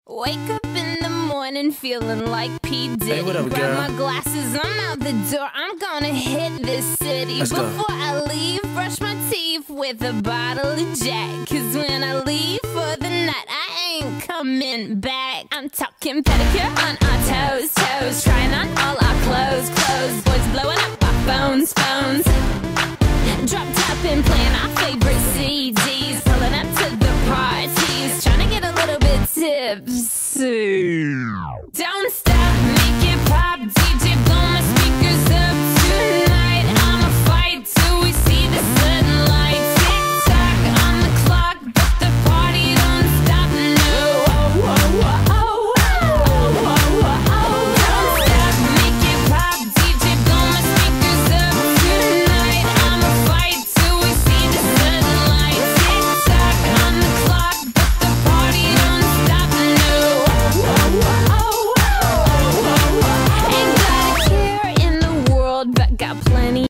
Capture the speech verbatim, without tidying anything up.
Wake up in the morning feeling like P. Diddy. Hey, what up, Grab girl? my glasses, I'm out the door. I'm gonna hit this city. Let's go. Before I leave, brush my teeth with a bottle of Jack. Cause when I leave for the night, I ain't coming back. I'm talking pedicure on our toes, toes. Trying on all our clothes, clothes. Boys blowing up our phones, phones. Drop top and playing our favorite C Ds. Pulling up to the parties, trying to get a little bit tipsy. Don't